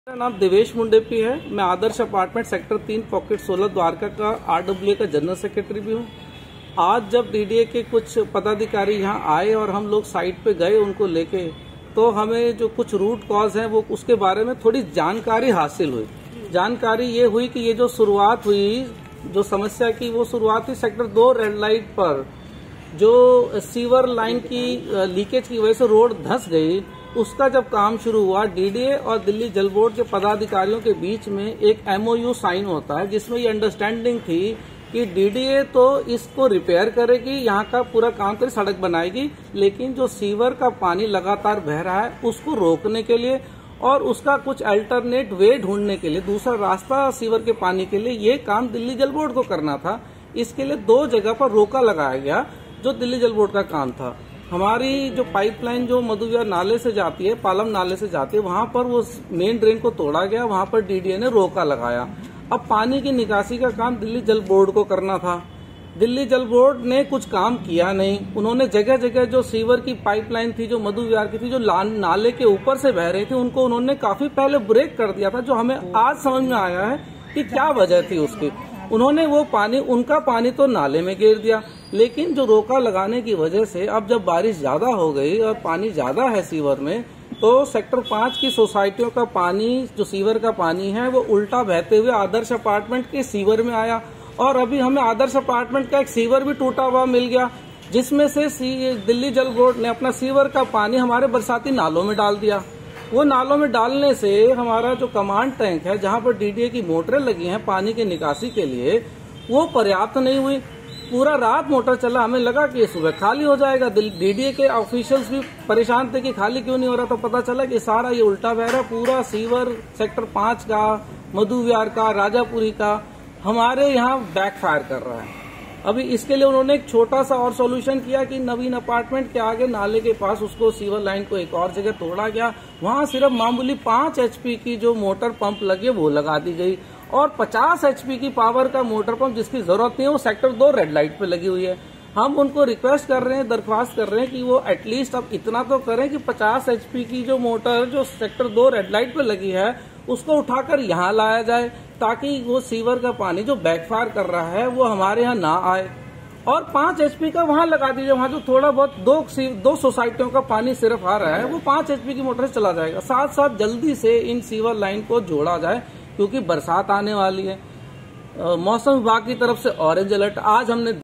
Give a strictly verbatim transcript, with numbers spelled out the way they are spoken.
मेरा नाम देवेश मुंडेपी है। मैं आदर्श अपार्टमेंट सेक्टर तीन पॉकेट सोलह द्वारका का आरडब्ल्यूए का जनरल सेक्रेटरी भी हूँ। आज जब डीडीए के कुछ पदाधिकारी यहाँ आए और हम लोग साइट पे गए उनको लेके, तो हमें जो कुछ रूट कॉज है वो उसके बारे में थोड़ी जानकारी हासिल हुई। जानकारी ये हुई कि ये जो शुरुआत हुई, जो समस्या की वो शुरुआत हुई सेक्टर दो रेड लाइट पर, जो सीवर लाइन की लीकेज की वजह से रोड धंस गई। उसका जब काम शुरू हुआ, डीडीए और दिल्ली जल बोर्ड के पदाधिकारियों के बीच में एक एमओयू साइन होता है, जिसमें ये अंडरस्टैंडिंग थी कि डीडीए तो इसको रिपेयर करेगी, यहाँ का पूरा काम कर सड़क बनाएगी, लेकिन जो सीवर का पानी लगातार बह रहा है उसको रोकने के लिए और उसका कुछ अल्टरनेट वे ढूंढने के लिए, दूसरा रास्ता सीवर के पानी के लिए, ये काम दिल्ली जल बोर्ड को करना था। इसके लिए दो जगह पर रोका लगाया गया, जो दिल्ली जल बोर्ड का काम था। हमारी जो पाइपलाइन जो मधुविहार नाले से जाती है, पालम नाले से जाती है, वहां पर वो मेन ड्रेन को तोड़ा गया, वहां पर डीडीए ने रोका लगाया। अब पानी की निकासी का काम दिल्ली जल बोर्ड को करना था। दिल्ली जल बोर्ड ने कुछ काम किया नहीं। उन्होंने जगह जगह जो सीवर की पाइपलाइन थी, जो मधुविहार की थी, जो नाले के ऊपर से बह रही थी, उनको उन्होंने काफी पहले ब्रेक कर दिया था, जो हमें आज समझ में आया है कि क्या वजह थी उसकी। उन्होंने वो पानी, उनका पानी तो नाले में गिर दिया, लेकिन जो रोका लगाने की वजह से अब जब बारिश ज्यादा हो गई और पानी ज्यादा है सीवर में, तो सेक्टर पांच की सोसाइटियों का पानी, जो सीवर का पानी है, वो उल्टा बहते हुए आदर्श अपार्टमेंट के सीवर में आया। और अभी हमें आदर्श अपार्टमेंट का एक सीवर भी टूटा हुआ मिल गया, जिसमें से दिल्ली जल बोर्ड ने अपना सीवर का पानी हमारे बरसाती नालों में डाल दिया। वो नालों में डालने से हमारा जो कमांड टैंक है, जहां पर डीडीए की मोटरें लगी हैं पानी की निकासी के लिए, वो पर्याप्त नहीं हुई। पूरा रात मोटर चला, हमें लगा कि ये सुबह खाली हो जाएगा। डीडीए के ऑफिशियल्स भी परेशान थे कि खाली क्यों नहीं हो रहा, तो पता चला कि सारा ये उल्टा बह रहा। पूरा सीवर सेक्टर पांच का, मधुविहार का, राजापुरी का हमारे यहाँ बैकफायर कर रहा है। अभी इसके लिए उन्होंने एक छोटा सा और सॉल्यूशन किया कि नवीन अपार्टमेंट के आगे नाले के पास उसको सीवर लाइन को एक और जगह तोड़ा गया। वहां सिर्फ मामूली पांच एचपी की जो मोटर पंप लगी है वो लगा दी गई, और पचास एचपी की पावर का मोटर पंप जिसकी जरूरत नहीं है वो सेक्टर दो रेड लाइट पे लगी हुई है। हम उनको रिक्वेस्ट कर रहे हैं, दरख्वास्त कर रहे हैं कि वो एटलीस्ट अब इतना तो करें कि पचास एचपी की जो मोटर जो सेक्टर दो रेड लाइट पे लगी है उसको उठाकर यहाँ लाया जाए, ताकि वो सीवर का पानी जो बैकफायर कर रहा है वो हमारे यहाँ ना आए। और पांच एचपी का वहां लगा दीजिए, वहां जो थोड़ा बहुत दो दो सोसाइटियों का पानी सिर्फ आ रहा है वो पांच एचपी की मोटर से चला जाएगा। साथ साथ जल्दी से इन सीवर लाइन को जोड़ा जाए, क्योंकि बरसात आने वाली है। मौसम विभाग की तरफ से ऑरेंज अलर्ट आज हमने